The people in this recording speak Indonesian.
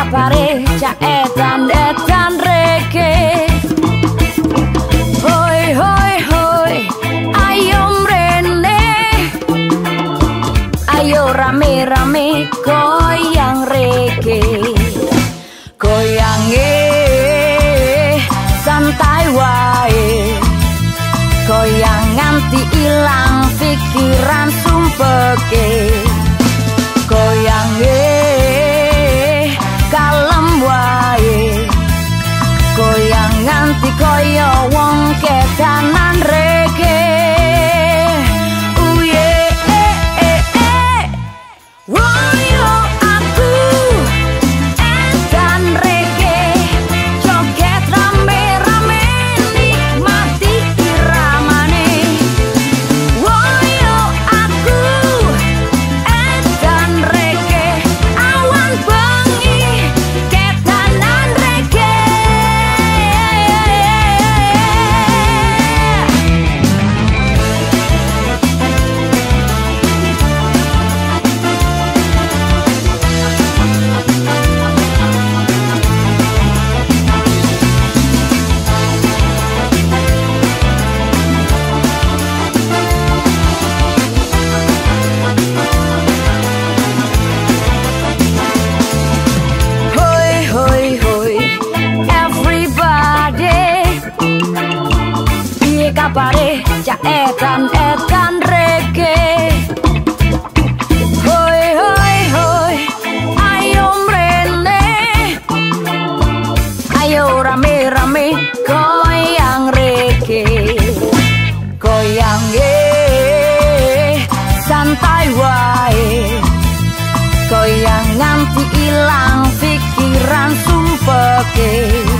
kapare cak edan reke. Hoi hoi hoi, ayo mrene, ayo rame rame goyang reke. Goyange santai wae, goyang nganti ilang pikiran sumpeke. Goyange kalem wae, goyang nganti koyo wong kedanan reke. Uye woyo aku edan reke, joget rame-rame nikmati iramane. Woyo aku edan reke, awan bengi kedanan reke. Kapare cak edan reke. Hoi hoi hoi, ayo mrene, ayo rame rame goyang reke. Goyange santai wae, goyang nganti ilang pikiran sumpeke.